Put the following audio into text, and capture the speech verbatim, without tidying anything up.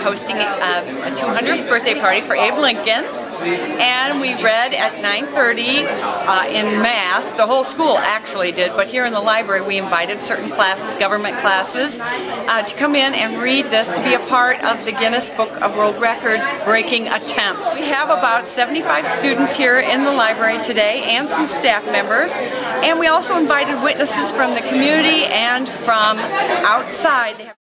hosting a, a two hundredth birthday party for Abe Lincoln. And we read at nine thirty uh, in mass. The whole school actually did, but here in the library we invited certain classes, government classes, uh, to come in and read this to be a part of the Guinness Book of World Record breaking attempt. We have about seventy-five students here in the library today and some staff members, and we also invited witnesses from the community and from outside.